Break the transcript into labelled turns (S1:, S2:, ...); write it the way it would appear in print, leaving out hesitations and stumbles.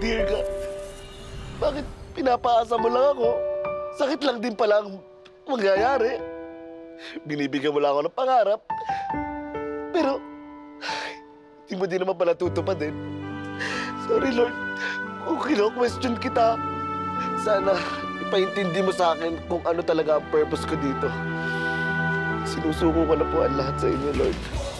S1: dear God. Bakit pinapaasa mo lang ako? Sakit lang din pala ang mangyayari. Binibigyan mo lang ako ng pangarap. Pero, hindi mo din naman pala tutupadin. Sorry, Lord. Kung kino-question kita, sana ipaintindi mo sa akin kung ano talaga ang purpose ko dito. Sinusuko ko na po ang lahat sa inyo, Lord.